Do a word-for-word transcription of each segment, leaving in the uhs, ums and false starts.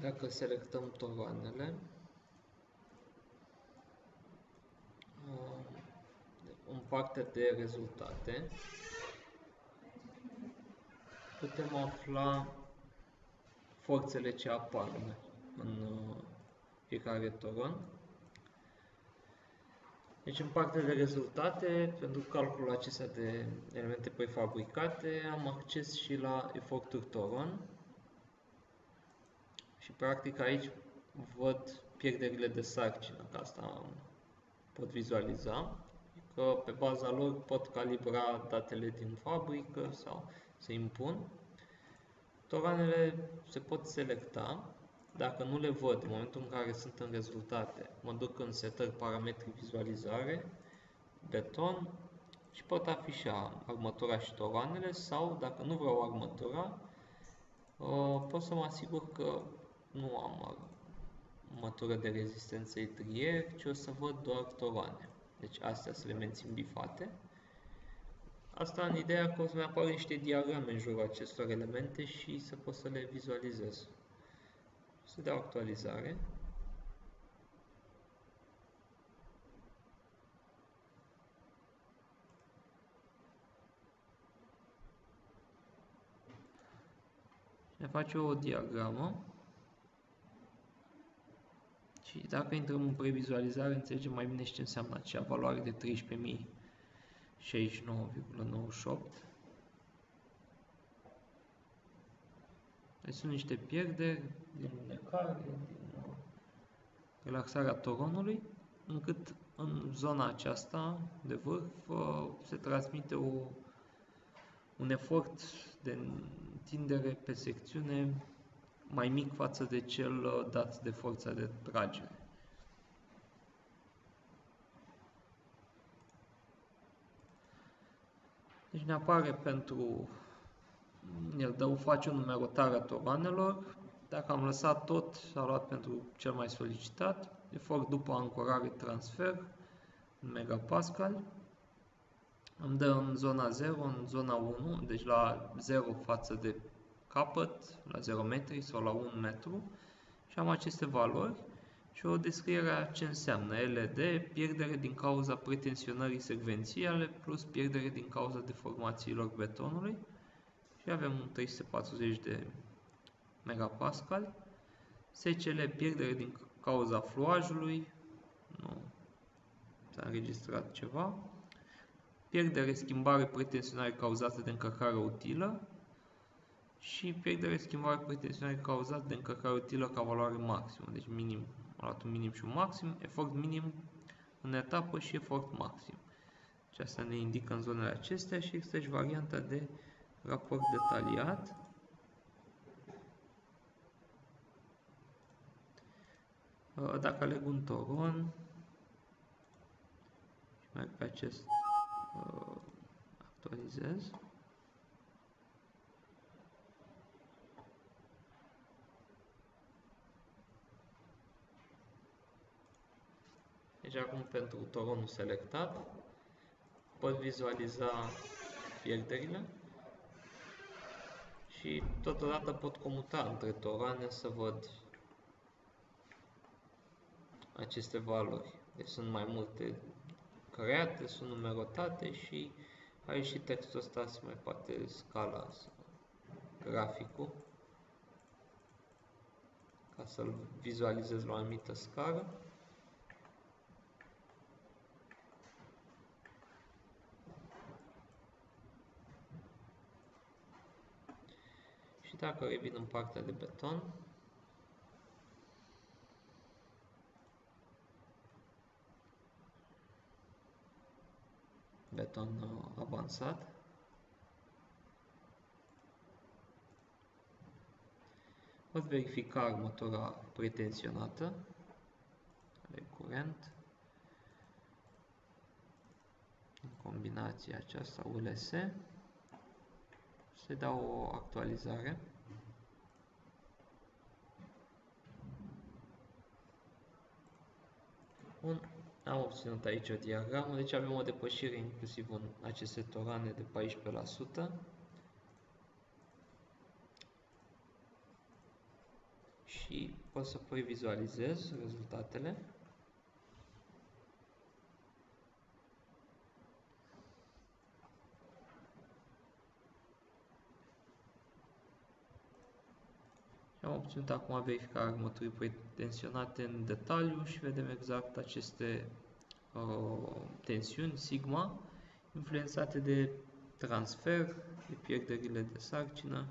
Dacă selectăm toroanele, în partea de rezultate, putem afla forțele ce apar în fiecare toron. Deci în partea de rezultate, pentru calculul acesta de elemente prefabricate, am acces și la eforturi toron și practic aici văd pierderile de sarcină, că asta pot vizualiza, că pe baza lor pot calibra datele din fabrică sau se impun. Toroanele se pot selecta. Dacă nu le văd în momentul în care sunt în rezultate, mă duc în setări parametri vizualizare, beton și pot afișa armătura și toroanele sau, dacă nu vreau armătura, pot să mă asigur că nu am armătură de rezistență etrier, ci o să văd doar toroane. Deci astea să le mențin bifate. Asta în ideea că o să-mi apară niște diagrame în jurul acestor elemente și să pot să le vizualizez. Să dau actualizare. Ne face o diagramă. Și dacă intrăm în previzualizare, înțelegem mai bine ce înseamnă acea valoare de treisprezece mii șaizeci și nouă virgulă nouăzeci și opt. Deci sunt niște pierderi din necare, din relaxarea toronului, încât în zona aceasta de vârf se transmite o, un efort de întindere pe secțiune mai mic față de cel dat de forța de tragere. Deci ne apare pentru, el dă, face o numerotare a toroanelor. Dacă am lăsat tot, s-a luat pentru cel mai solicitat, efort după ancorare transfer, în megapascal. Îmi dă în zona zero, în zona unu, deci la zero față de capăt, la zero metri sau la un metru, și am aceste valori și o descriere a ce înseamnă L D, pierdere din cauza pretensionării secvențiale plus pierdere din cauza deformațiilor betonului și avem trei sute patruzeci de megapascal. S C L, pierdere din cauza fluajului, nu s-a înregistrat ceva. Pierdere, schimbare, pretensionare cauzată de încărcare utilă și pierdere, schimbare, pretensionare cauzată de încărcare utilă ca valoare maximă. Deci minim, am luat un minim și un maxim, efort minim în etapă și efort maxim. Deci asta ne indică în zonele acestea și există și varianta de raport detaliat. Dacă aleg un toron și merg pe acest, actualizez. Deci acum pentru toronul selectat pot vizualiza pierderile și totodată pot comuta între toroane să văd aceste valori. Deci sunt mai multe create, sunt numerotate și aici și textul ăsta se mai poate scala sau graficul ca să-l vizualizez la o anumită scară. Și dacă revin în partea de beton, beton avansat, pot verifica armătura pretensionată, recurent, în combinația aceasta U L S, se dau o actualizare. Bun, am obținut aici o diagramă, deci avem o depășire inclusiv în aceste toroane de paisprezece la sută. și pot să previzualizez rezultatele. Am obținut acum verificarea armăturii pretensionate în detaliu și vedem exact aceste uh, tensiuni, sigma, influențate de transfer, de pierderile de sarcină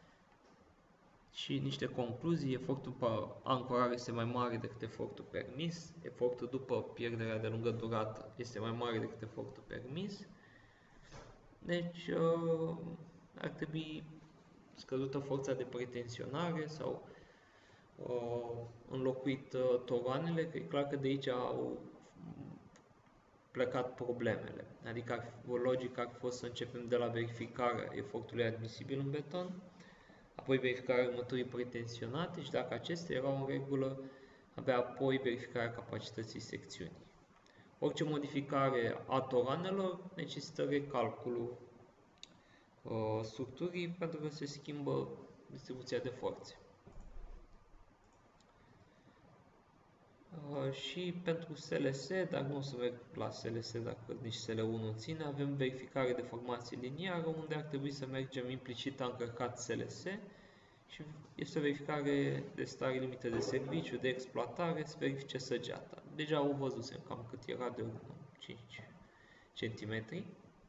și niște concluzii. Efortul pe ancorare este mai mare decât efortul permis, efortul după pierderea de lungă durată este mai mare decât efortul permis, deci uh, ar trebui scăzută forța de pretensionare sau uh, înlocuit uh, toroanele, că e clar că de aici au plecat problemele. Adică ar fi, logic ar fi fost să începem de la verificarea efortului admisibil în beton, apoi verificarea armăturii pretensionate și dacă acestea erau în regulă, abia apoi verificarea capacității secțiunii. Orice modificare a toroanelor necesită recalculul uh, structurii pentru că se schimbă distribuția de forțe. Uh, și pentru S L S, dar nu o să merg la S L S dacă nici S L unu ține, avem verificare de formație liniară unde ar trebui să mergem implicit încărcat S L S și este o verificare de stare limită de serviciu, de exploatare, să verifice săgeata. Deja o văzusem cam cât era, de cinci centimetri.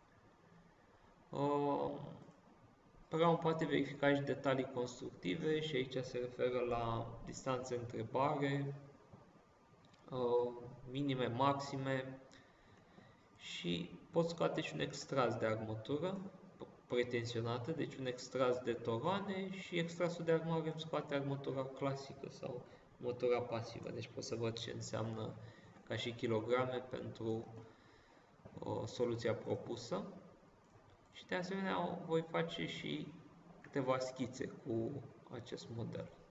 Uh, Programul poate verifica și detalii constructive și aici se referă la distanțe între bare, uh, minime, maxime și pot scoate și un extras de armătură pretensionată, deci un extras de toroane și extrasul de armare îmi scoate armătura clasică sau armătura pasivă. Deci pot să văd ce înseamnă ca și kilograme pentru o soluția propusă. Și de asemenea voi face și câteva schițe cu acest model.